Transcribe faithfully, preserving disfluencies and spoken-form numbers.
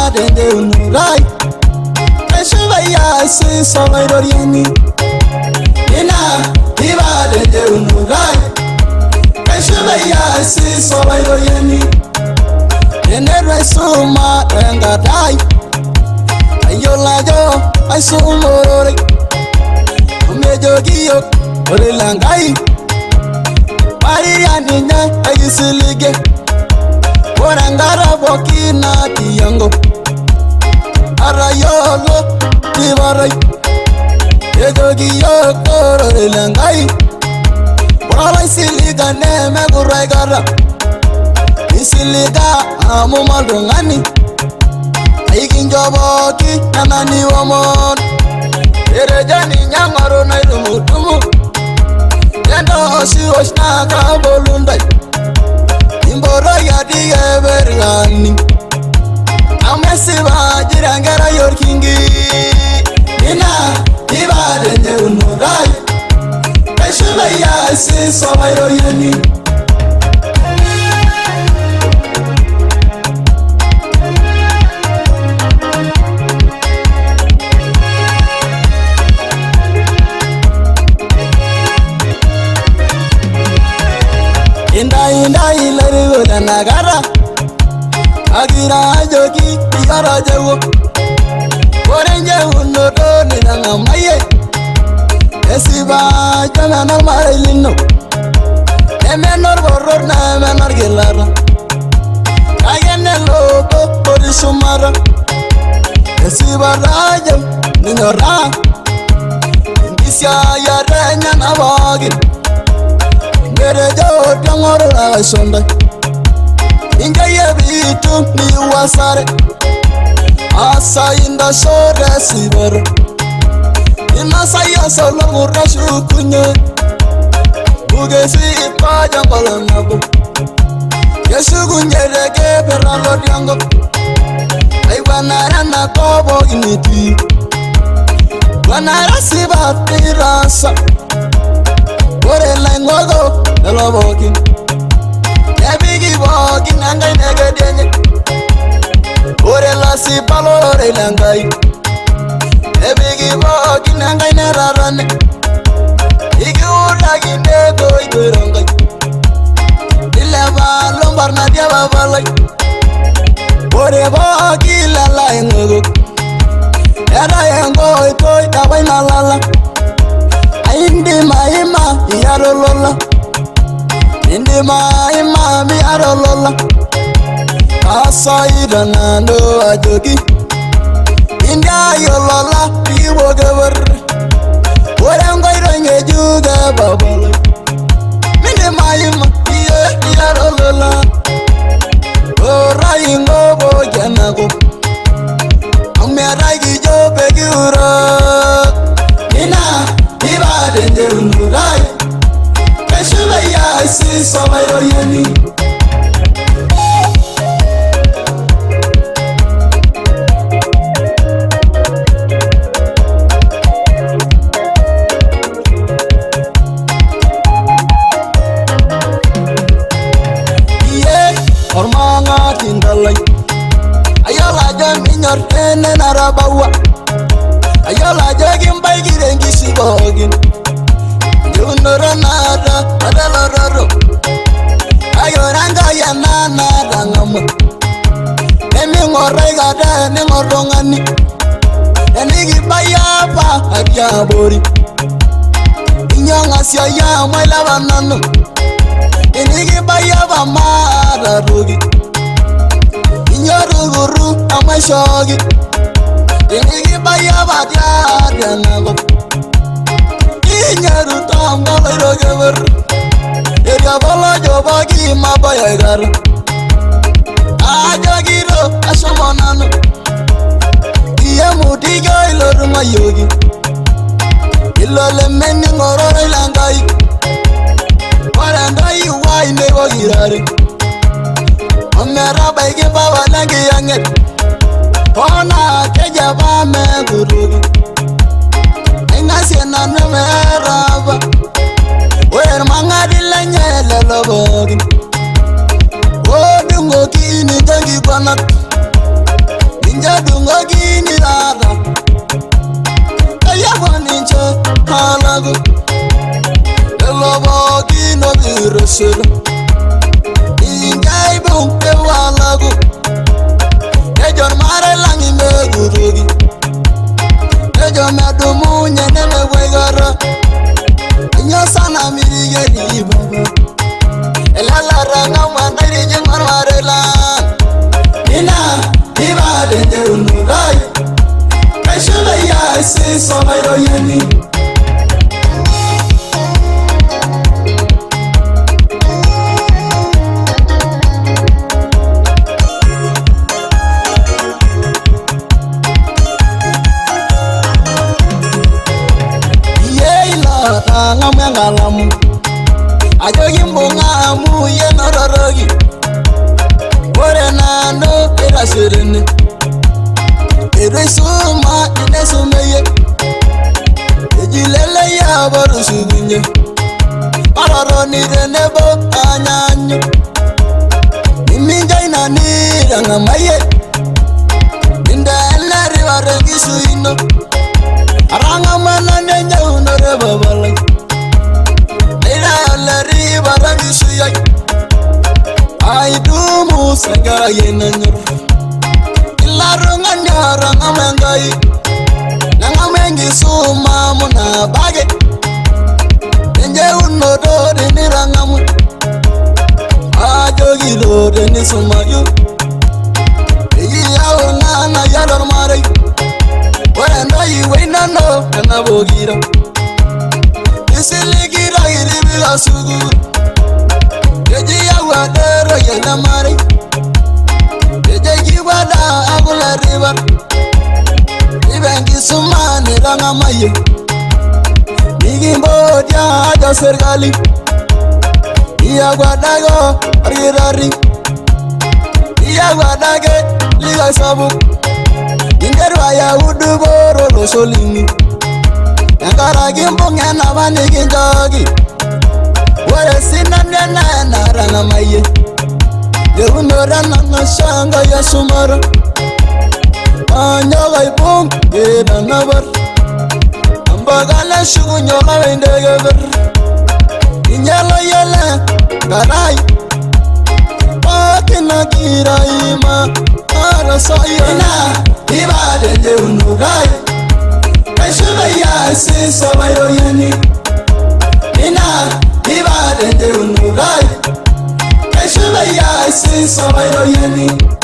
ibadende unurai Keshubaya si sobairoriani Ina ibadende unurai Keshubaya si sobairoriani Enere suma engadai Ayolajo aisumorore Umejogiyo orilangai Maria ninya ayisilige Orangara bokina tiyango Arayolo tibarai Ejogiyo orilangai Wala isiliga neme guraigara Isiliga amu malungani Aikinjoboki nanani wamon Erejani nyangaro na irumutumu Yendo si oshnaka bolundai Imboro yadi evergani Amesiba jirangara yorkingi Ina ibadende unurai Keshula yasi sobairo yani Inda inda ilari na nagara Agira jogi yara jago Orenje unodo ni ngamaye Esiba jana na marilino Emenor boror na emenor gelara Kayene lobo polisumara Esiba raja ni nyora Indisya ya renya na bagin Merejo tangoro la sonda Inga ye bitu ni wasare Asa inda shore sibara Inasa ya solo murashu kunye Bugesi ipaja mbala nabo Yesu kunyereke peralo diango Aiwanara na kobo initi Wanara sibati rasa Ore la ngogo elo bokin Ebigi bokin angai negedenye Ore la si palo ore langai Ebigi bokin angai nerarane Iki ura ginde goi goirongai Ileva lombar na dia babalai Ore bokin lala ngogo Era yengo itoi tabai na lala Indi maima yarolola Indi maima mi yarolola Asa idana no ajogi Indi ayolola iwo gewer Orengo ironge juga babala Indi maima yarolola Ora ingo bo janago Amera gijo begiura Ina ibadende unurai Keshula yasi sobairo yani Iye ormanga tindalai Ayola jaminyor ene narabawa Ayola jagin baygirengi sibogin Junoro nada adalororo Ayoranga ya nana rangama Emi ngorai gada eni ngorongani Eni gibaya pa adia bori Inyonga siya ya mwela banano Eni gibaya pa mara rogi Inyoruguru amashogi Eni gibaya pa dia nago Inyaru tambala rogever Eria bala jobagi mabaya gar Aja giro ashamanano Iya mudiga ilor mayogi Ilole meni ngorore langai Warandai wai nebo girare Omera baigi bawa langi yanget Ona keja ba me gurugi Ingasena no meraba Wer mangadi lanyele lobogi Odungo kini jangi kwanat Inja dungo gini rara Aya waninja halagu Elobo gino virusuru Inja ibung ewalagu Ejon mare langi megurugi Ejon medumu nyene mewegara Inyo sana mirige di baba Elala ranga mandari jengor marelan Ina Iba denje unurai Kaishula ya isi somairo yeni Yeila tangamu yang ngalamu Ajogi mbungamu ye nororogi Ore nano ira sirene Ere suma ine sumeye Ejilele ya baru sugunye Pararo nirene bo anyanyo Niminja ina nira ngamaye Ninda enleri warengi suino Aranga mana nenya unore babalai Nira enleri warengi suyay Aidumu sega yenanyor Ilarunga nyara ngamengai Nangamengi suma muna bage Nenje unodo deni rangamu Ajo gilo deni sumayu Igi yao nana yalor marei Wendo iwe nano kena bogira Isili gira iribiga suguru Deji ya wadero yena mari Deji kiwada agula river Ibengi sumani ranga maye Nigi mbodia aja sergali Iya wadago rirari Iya wadage liga sabu Ingerwa ya uduboro lo solingi Yankara gimbunga na bani ginjagi Wale sinanya na na ranga maye Yeunora na na shanga ya sumara Anyaga ibung geda nabar Ambagala shugu nyoga wendege ber Inyala yele garai Pakina gira ima Arasayo Ina ibade je unurai Kaishuga ya isi sobayo yeni Ina ibade je unurai Kaishuga ya isi sobayo yeni